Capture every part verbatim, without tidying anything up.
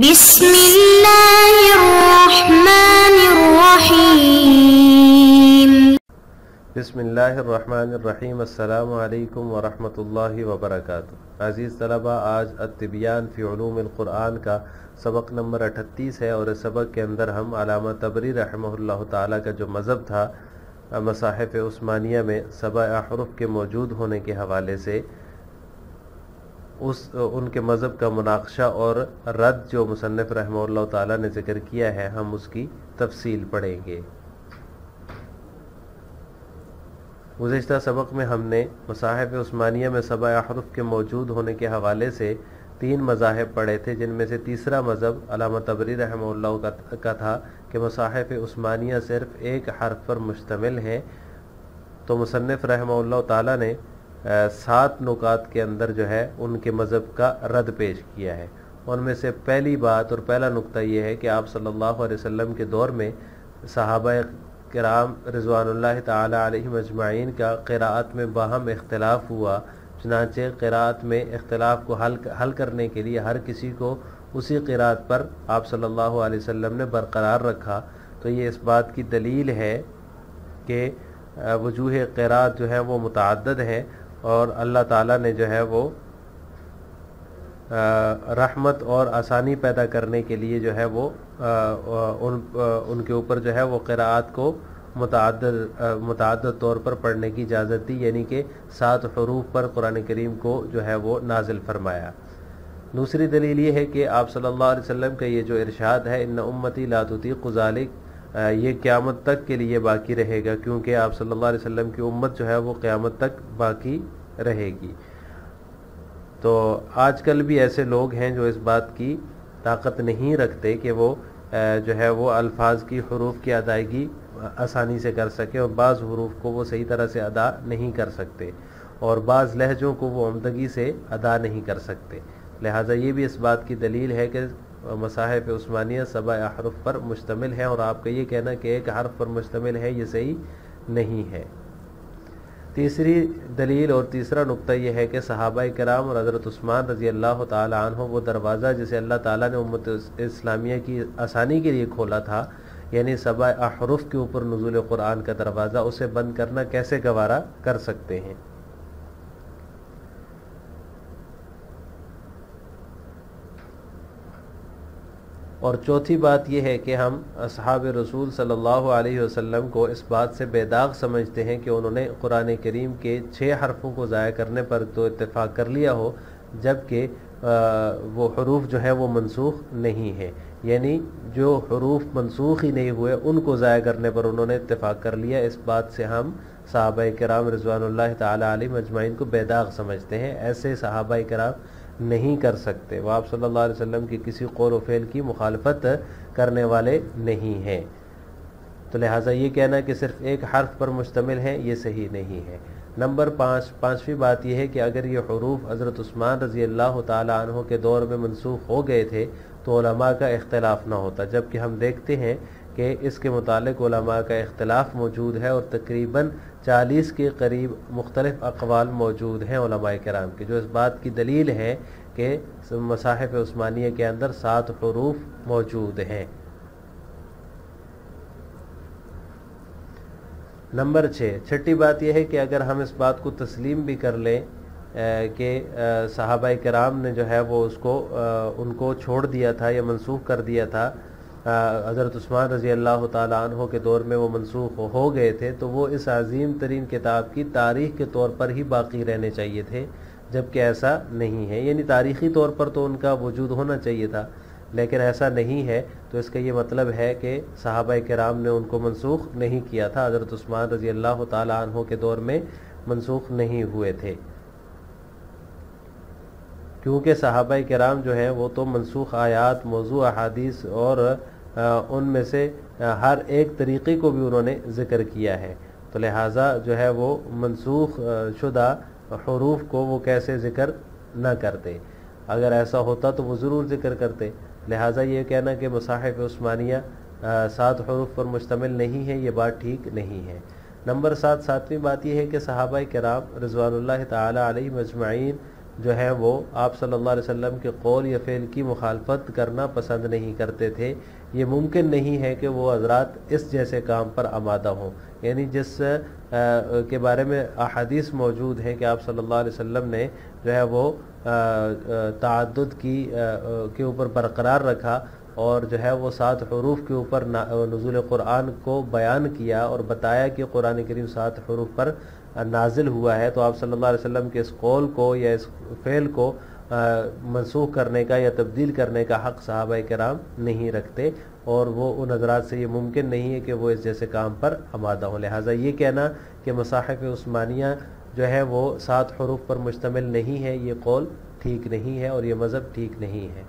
بسم اللہ الرحمن الرحیم بسم اللہ الرحمن الرحیم۔ السلام علیکم ورحمۃ اللہ وبرکاتہ۔ عزیز طلبہ، آج التبیان فی علوم القرآن کا سبق نمبر اٹھتیس ہے، اور اس سبق کے اندر ہم علامہ طبری رحمہ اللہ تعالیٰ کا جو مذہب تھا مصاحف عثمانیہ میں سبع احرف کے موجود ہونے کے حوالے سے اس ان کے مذہب کا مناقشہ اور رد جو مصنف رحمہ اللہ تعالیٰ نے ذکر کیا ہے، ہم اس کی تفصیل پڑھیں گے۔ گزشتہ سبق میں ہم نے مصاحف عثمانیہ میں سبع احرف کے موجود ہونے کے حوالے سے تین مذاہب پڑھے تھے، جن میں سے تیسرا مذہب علامہ طبری رحمہ اللہ کا تھا کہ مصاحف عثمانیہ صرف ایک حرف پر مشتمل ہے۔ تو مصنف رحمہ اللہ تعالیٰ نے سات نکات کے اندر جو ہے ان کے مذہب کا رد پیش کیا ہے۔ ان میں سے پہلی بات اور پہلا نقطہ یہ ہے کہ آپ صلی اللہ علیہ وسلم کے دور میں صحابہ کرام رضوان اللہ تعالی علیہم اجمعین کا قراءت میں باہم اختلاف ہوا، چنانچہ قراءت میں اختلاف کو حل حل کرنے کے لیے ہر کسی کو اسی قراءت پر آپ صلی اللہ علیہ وسلم نے برقرار رکھا۔ تو یہ اس بات کی دلیل ہے کہ وجوہ قراءت جو ہے وہ متعدد ہیں، اور اللہ تعالیٰ نے جو ہے وہ رحمت اور آسانی پیدا کرنے کے لیے جو ہے وہ ان ان کے اوپر جو ہے وہ قراءات کو متعدد متعدد طور پر پڑھنے کی اجازت دی، یعنی کہ سات حروف پر قرآن کریم کو جو ہے وہ نازل فرمایا۔ دوسری دلیل یہ ہے کہ آپ صلی اللہ علیہ وسلم کا یہ جو ارشاد ہے ان امتی لا تطیق ذلک، یہ قیامت تک کے لیے باقی رہے گا، کیونکہ آپ صلی اللہ علیہ وسلم کی امت جو ہے وہ قیامت تک باقی رہے گی۔ تو آج کل بھی ایسے لوگ ہیں جو اس بات کی طاقت نہیں رکھتے کہ وہ جو ہے وہ الفاظ کی حروف کی ادائیگی آسانی سے کر سکے، اور بعض حروف کو وہ صحیح طرح سے ادا نہیں کر سکتے، اور بعض لہجوں کو وہ عمدگی سے ادا نہیں کر سکتے۔ لہٰذا یہ بھی اس بات کی دلیل ہے کہ مصاحف عثمانیہ سبع احرف پر مشتمل ہے، اور آپ کا یہ کہنا کہ ایک حرف پر مشتمل ہے یہ صحیح نہیں ہے۔ تیسری دلیل اور تیسرا نقطہ یہ ہے کہ صحابہ کرام اور حضرت عثمان رضی اللہ تعالی عنہ وہ دروازہ جسے اللہ تعالیٰ نے امت اسلامیہ کی آسانی کے لیے کھولا تھا، یعنی سبع احرف کے اوپر نزول قرآن کا دروازہ، اسے بند کرنا کیسے گوارا کر سکتے ہیں؟ اور چوتھی بات یہ ہے کہ ہم اصحاب رسول صلی اللہ علیہ وسلم کو اس بات سے بے داغ سمجھتے ہیں کہ انہوں نے قرآن کریم کے چھ حرفوں کو ضائع کرنے پر تو اتفاق کر لیا ہو، جبکہ وہ حروف جو ہے وہ منسوخ نہیں ہے، یعنی جو حروف منسوخ ہی نہیں ہوئے ان کو ضائع کرنے پر انہوں نے اتفاق کر لیا۔ اس بات سے ہم صحابہ کرام رضوان اللہ تعالی علیہم اجمعین کو بے داغ سمجھتے ہیں۔ ایسے صحابہ کرام نہیں کر سکتے، وہ آپ صلی اللہ علیہ وسلم کی کسی قول و فعل کی مخالفت کرنے والے نہیں ہیں۔ تو لہٰذا یہ کہنا کہ صرف ایک حرف پر مشتمل ہے یہ صحیح نہیں ہے۔ نمبر پانچ پانچویں بات یہ ہے کہ اگر یہ حروف حضرت عثمان رضی اللہ تعالی عنہ کے دور میں منسوخ ہو گئے تھے تو علماء کا اختلاف نہ ہوتا، جبکہ ہم دیکھتے ہیں کہ اس کے متعلق علماء کا اختلاف موجود ہے، اور تقریباً چالیس کے قریب مختلف اقوال موجود ہیں علماء کرام کے، جو اس بات کی دلیل ہے کہ مصاحف عثمانیہ کے اندر سات حروف موجود ہیں۔ نمبر چھ چھٹی بات یہ ہے کہ اگر ہم اس بات کو تسلیم بھی کر لیں کہ صحابہ کرام نے جو ہے وہ اس کو ان کو چھوڑ دیا تھا یا منسوخ کر دیا تھا، حضرت عثمان رضی اللہ تعالیٰ عنہ کے دور میں وہ منسوخ ہو گئے تھے، تو وہ اس عظیم ترین کتاب کی تاریخ کے طور پر ہی باقی رہنے چاہیے تھے، جبکہ ایسا نہیں ہے، یعنی تاریخی طور پر تو ان کا وجود ہونا چاہیے تھا، لیکن ایسا نہیں ہے۔ تو اس کا یہ مطلب ہے کہ صحابہ کرام نے ان کو منسوخ نہیں کیا تھا، حضرت عثمان رضی اللہ تعالیٰ عنہ کے دور میں منسوخ نہیں ہوئے تھے، کیونکہ صحابہ کرام جو ہیں وہ تو منسوخ آیات، موضوع احادیث اور ان میں سے ہر ایک طریقے کو بھی انہوں نے ذکر کیا ہے، تو لہٰذا جو ہے وہ منسوخ شدہ حروف کو وہ کیسے ذکر نہ کرتے؟ اگر ایسا ہوتا تو وہ ضرور ذکر کرتے۔ لہٰذا یہ کہنا کہ مصاحف عثمانیہ سات حروف پر مشتمل نہیں ہے یہ بات ٹھیک نہیں ہے۔ نمبر سات ساتویں بات یہ ہے کہ صحابہ کرام رضوان اللہ تعالی علیہم اجمعین جو ہے وہ آپ صلی اللہ علیہ وسلم کے قول یا فعل کی مخالفت کرنا پسند نہیں کرتے تھے. یہ ممکن نہیں ہے کہ وہ حضرات اس جیسے کام پر آمادہ ہوں، یعنی جس کے بارے میں احادیث موجود ہیں کہ آپ صلی اللہ علیہ وسلم نے جو ہے وہ تعدد کی کے اوپر برقرار رکھا اور جو ہے وہ سات حروف کے اوپر نزول قرآن کو بیان کیا اور بتایا کہ قرآن کریم سات حروف پر نازل ہوا ہے، تو آپ صلی اللہ علیہ وسلم کے اس قول کو یا اس فعل کو منسوخ کرنے کا یا تبدیل کرنے کا حق صحابہ کرام نہیں رکھتے، اور وہ ان حضرات سے یہ ممکن نہیں ہے کہ وہ اس جیسے کام پر آمادہ ہوں. لہٰذا یہ کہنا کہ مصاحف عثمانیہ جو ہے وہ سات حروف پر مشتمل نہیں ہے، یہ قول ٹھیک نہیں ہے اور یہ مذہب ٹھیک نہیں ہے.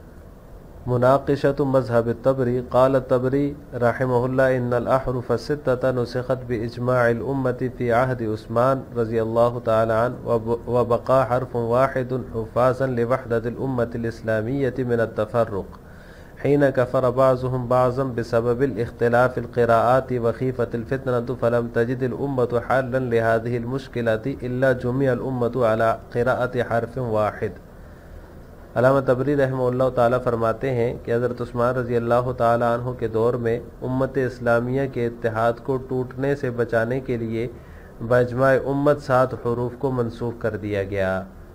مناقشۃ مذہب الطبری. قال الطبری رحمہ اللہ ان الاحرف الستۃ نسخت باجماع الامة في عهد عثمان رضی اللہ تعالی عنہ وبقى حرف واحد حفاظا لوحدة الامة الاسلامیة من التفرق حين كفر بعضهم بعضا بسبب الاختلاف القراءات وخيفة الفتنة فلم تجد الامة حلا لهذه المشكلة الا جمع الامة على قراءة حرف واحد. علامہ طبری رحمہ اللہ تعالیٰ فرماتے ہیں کہ حضرت عثمان رضی اللہ تعالیٰ عنہ کے دور میں امت اسلامیہ کے اتحاد کو ٹوٹنے سے بچانے کے لیے باجماع امت سات حروف کو منسوخ کر دیا گیا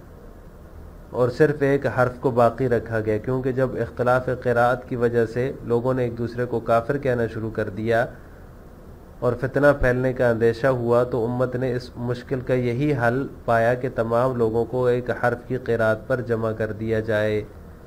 اور صرف ایک حرف کو باقی رکھا گیا، کیونکہ جب اختلاف قراءت کی وجہ سے لوگوں نے ایک دوسرے کو کافر کہنا شروع کر دیا اور فتنہ پھیلنے کا اندیشہ ہوا تو امت نے اس مشکل کا یہی حل پایا کہ تمام لوگوں کو ایک حرف کی قراءت پر جمع کر دیا جائے.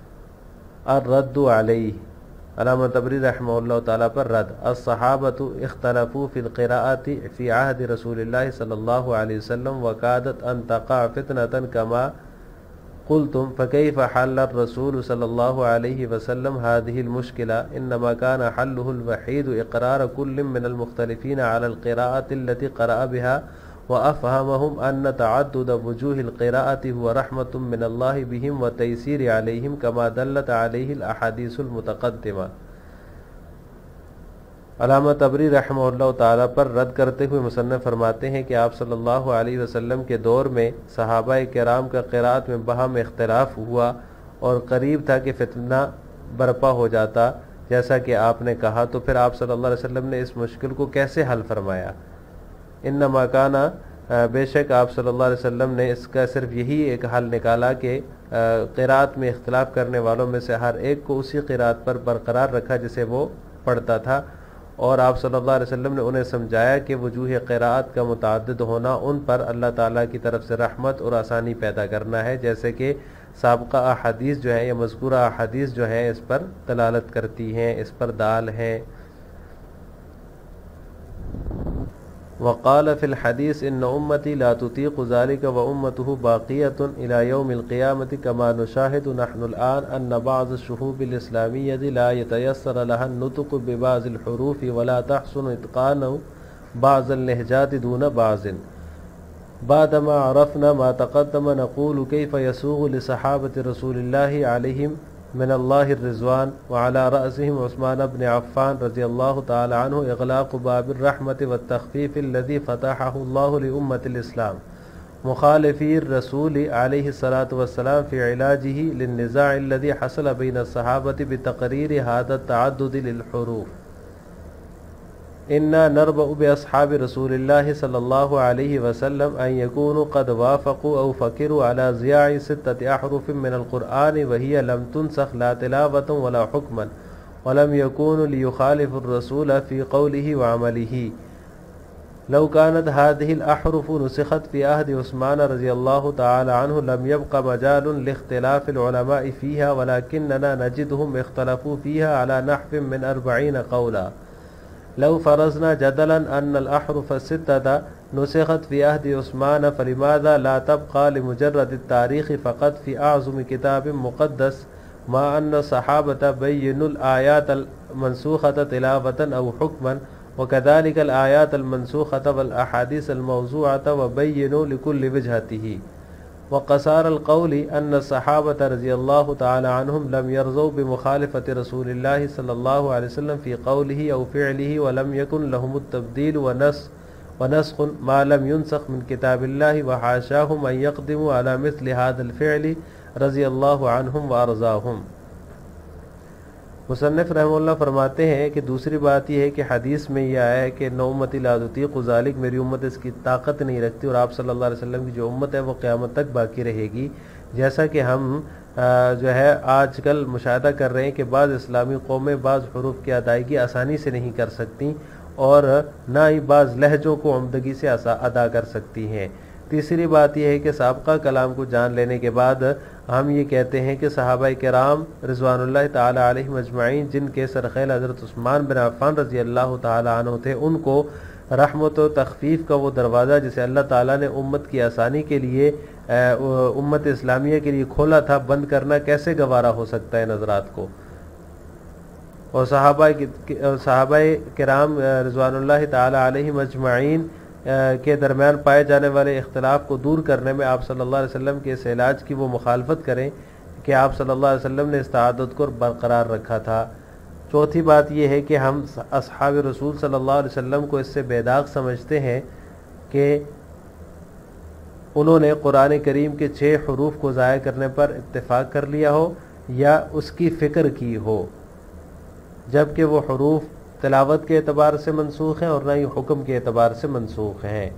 الرد علیہ. علامہ طبری رحمہ اللہ تعالیٰ پر رد. الصحابۃ اختلفوا فی القراءۃ فی عہد رسول اللہ صلی اللہ علیہ وسلم وکادت ان تقع فتنة کما قلتم فكيف حل الرسول صلی اللہ علیہ وسلم هذه المشكلة انما كان حله الوحيد اقرار كل من المختلفين على القراءة التي قرأ بها وافهمهم ان تعدد وجوه القراءة هو رحمة من الله بهم وتيسير عليهم كما دلت عليه الاحاديث المتقدمة. علامہ طبری رحمہ اللہ تعالیٰ پر رد کرتے ہوئے مصنف فرماتے ہیں کہ آپ صلی اللہ علیہ وسلم کے دور میں صحابہ کرام کا قراءت میں باہم اختلاف ہوا اور قریب تھا کہ فتنہ برپا ہو جاتا جیسا کہ آپ نے کہا، تو پھر آپ صلی اللہ علیہ وسلم نے اس مشکل کو کیسے حل فرمایا؟ انما کانا، بے شک آپ صلی اللہ علیہ وسلم نے اس کا صرف یہی ایک حل نکالا کہ قراءت میں اختلاف کرنے والوں میں سے ہر ایک کو اسی قراءت پر برقرار رکھا جسے وہ پڑھتا تھا، اور آپ صلی اللہ علیہ وسلم نے انہیں سمجھایا کہ وجوہ قراءت کا متعدد ہونا ان پر اللہ تعالیٰ کی طرف سے رحمت اور آسانی پیدا کرنا ہے، جیسے کہ سابقہ احادیث جو ہیں یا مذکورہ احادیث جو ہیں اس پر دلالت کرتی ہیں، اس پر دال ہیں. وقال فی الحدیث ان امتی لا تطیق ذلك وامته باقیۃ الى یوم القیامۃ کما نشاہد نحن الآن ان بعض الشعوب الاسلامیۃ لا يتيسر لها النطق ببعض الحروف ولا تحسن اتقان بعض اللهجات دون بعض. بعدما عرفنا ما تقدم نقول كيف يسوغ لصحابة رسول الله عليهم من الله الرضوان وعلى رأسهم عثمان بن عفان رضی اللہ تعالی عنہ اغلاق باب الرحمة والتخفیف الذي فتحه الله لأمة الاسلام مخالفي الرسول عليه الصلاة والسلام في علاجه للنزاع الذي حصل بين الصحابة بتقرير هذا التعدد للحروف. إنا نربأ بأصحاب رسول الله صلى الله عليه وسلم أن يكونوا قد وافقوا أو فكروا على زياع ستة أحرف من القرآن وهي لم تنسخ لا تلاوة ولا حكما ولم يكونوا ليخالفوا الرسول في قوله وعمله. لو كانت هذه الأحرف نسخت في عهد عثمان رضي الله تعالى عنه لم يبق مجال لاختلاف العلماء فيها ولكننا نجدهم اختلفوا فيها على نحو من أربعين قولا. لو فرضنا جدلا أن الأحرف الستة نسخت في عهد عثمان فلماذا لا تبقى لمجرد التاريخ فقط في أعظم كتاب مقدس مع أن الصحابة بينوا الآيات المنسوخة تلاوة أو حكما وكذلك الآيات المنسوخة والأحاديث الموضوعة وبينوا لكل وجهته. وقصار القول أن الصحابة رضي الله تعالى عنهم لم يرضوا بمخالفة رسول الله صلى الله عليه وسلم في قوله أو فعله ولم يكن لهم التبديل ونسخ ونسخ ما لم ينسخ من کتاب اللہ وحاشاہم ان یقدموا علی مثل هذا الفعل رضی اللہ عنہم وارضاہم۔ مصنف رحمہ اللہ فرماتے ہیں کہ دوسری بات یہ ہے کہ حدیث میں یہ آیا ہے کہ نو امتی لا تطیق ذلک، میری امت اس کی طاقت نہیں رکھتی، اور آپ صلی اللہ علیہ وسلم کی جو امت ہے وہ قیامت تک باقی رہے گی۔ جیسا کہ ہم جو ہے آج کل مشاہدہ کر رہے ہیں کہ بعض اسلامی قومیں بعض حروف کی ادائیگی آسانی سے نہیں کر سکتی، اور نہ ہی بعض لہجوں کو عمدگی سے ادا کر سکتی ہیں۔ تیسری بات یہ ہے کہ سابقہ کلام کو جان لینے کے بعد ہم یہ کہتے ہیں کہ صحابہ کرام رضوان اللہ تعالی علیہم اجمعین، جن کے سرخیل حضرت عثمان بن عفان رضی اللہ تعالی عنہ تھے، ان کو رحمت و تخفیف کا وہ دروازہ جسے اللہ تعالیٰ نے امت کی آسانی کے لیے امت اسلامیہ کے لیے کھولا تھا، بند کرنا کیسے گوارا ہو سکتا ہے نظرات کو؟ اور صحابہ صحابہ کرام رضوان اللہ تعالی علیہم اجمعین کے درمیان پائے جانے والے اختلاف کو دور کرنے میں آپ صلی اللہ علیہ وسلم کے اس علاج کی وہ مخالفت کریں کہ آپ صلی اللہ علیہ وسلم نے اس تعدد کو برقرار رکھا تھا۔ چوتھی بات یہ ہے کہ ہم اصحاب رسول صلی اللہ علیہ وسلم کو اس سے بے داغ سمجھتے ہیں کہ انہوں نے قرآن کریم کے چھ حروف کو ضائع کرنے پر اتفاق کر لیا ہو یا اس کی فکر کی ہو، جبکہ وہ حروف تلاوت کے اعتبار سے منسوخ ہیں اور نہ ہی حکم کے اعتبار سے منسوخ ہیں،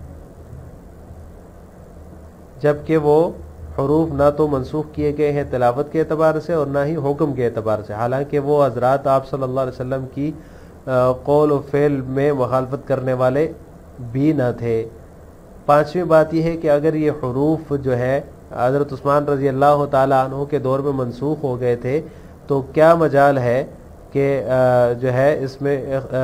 جبکہ وہ حروف نہ تو منسوخ کیے گئے ہیں تلاوت کے اعتبار سے اور نہ ہی حکم کے اعتبار سے، حالانکہ وہ حضرات آپ صلی اللہ علیہ وسلم کی قول و فعل میں مخالفت کرنے والے بھی نہ تھے۔ پانچویں بات یہ ہے کہ اگر یہ حروف جو ہے حضرت عثمان رضی اللہ تعالیٰ عنہ کے دور میں منسوخ ہو گئے تھے تو کیا مجال ہے کہ جو ہے اس میں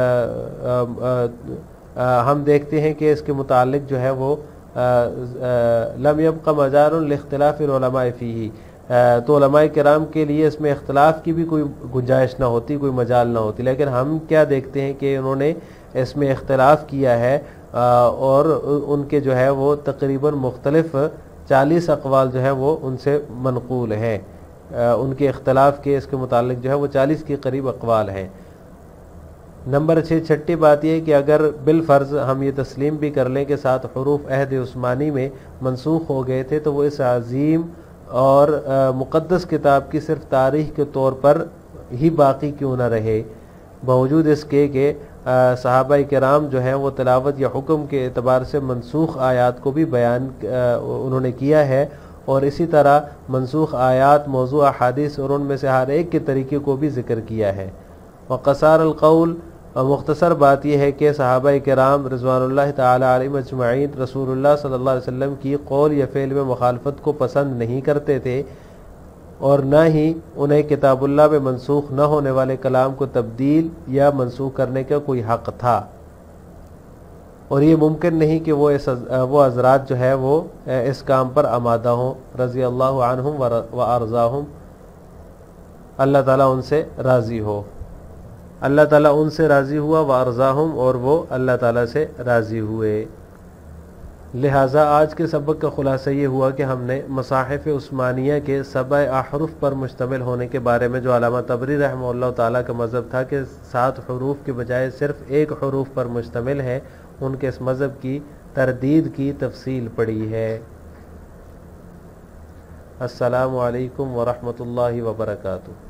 ہم دیکھتے ہیں کہ اس کے متعلق جو ہے وہ لم یبق مجال لاختلاف العلماء فیہ، تو علماء کرام کے لیے اس میں اختلاف کی بھی کوئی گنجائش نہ ہوتی، کوئی مجال نہ ہوتی، لیکن ہم کیا دیکھتے ہیں کہ انہوں نے اس میں اختلاف کیا ہے، اور ان کے جو ہے وہ تقریباً مختلف چالیس اقوال جو ہے وہ ان سے منقول ہیں، ان کے اختلاف کے اس کے متعلق جو ہے وہ چالیس کے قریب اقوال ہیں۔ نمبر چھ چھٹی بات یہ کہ اگر بالفرض ہم یہ تسلیم بھی کر لیں کہ سات حروف عہد عثمانی میں منسوخ ہو گئے تھے، تو وہ اس عظیم اور مقدس کتاب کی صرف تاریخ کے طور پر ہی باقی کیوں نہ رہے، باوجود اس کے کہ صحابہ کرام جو ہیں وہ تلاوت یا حکم کے اعتبار سے منسوخ آیات کو بھی بیان انہوں نے کیا ہے، اور اسی طرح منسوخ آیات، موضوع احادیث اور ان میں سے ہر ایک کے طریقے کو بھی ذکر کیا ہے۔ وقصار القول، مختصر بات یہ ہے کہ صحابہ کرام رضوان اللہ تعالی علیہم اجمعین رسول اللہ صلی اللہ علیہ وسلم کی قول یا فعل میں مخالفت کو پسند نہیں کرتے تھے، اور نہ ہی انہیں کتاب اللہ میں منسوخ نہ ہونے والے کلام کو تبدیل یا منسوخ کرنے کا کوئی حق تھا، اور یہ ممکن نہیں کہ وہ اس وہ حضرات جو ہے وہ اس کام پر آمادہ ہوں، رضی اللہ عنہم و ارضاہم، اللہ تعالیٰ ان سے راضی ہو، اللہ تعالیٰ ان سے راضی ہوا، و ارضاہم، اور وہ اللہ تعالیٰ سے راضی ہوئے۔ لہٰذا آج کے سبق کا خلاصہ یہ ہوا کہ ہم نے مصاحف عثمانیہ کے سبع احرف پر مشتمل ہونے کے بارے میں جو علامہ طبری رحمہ اللہ تعالیٰ کا مذہب تھا کہ سات حروف کے بجائے صرف ایک حروف پر مشتمل ہے، ان کے اس مذہب کی تردید کی تفصیل پڑھی ہے۔ السلام علیکم ورحمۃ اللہ وبرکاتہ۔